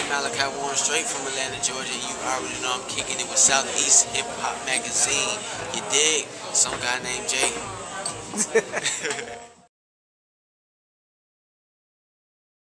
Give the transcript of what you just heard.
Malachiae Warren, straight from Atlanta, Georgia. You already know I'm kicking it with Southeast Hip Hop Magazine. You dig? Some guy named Jay.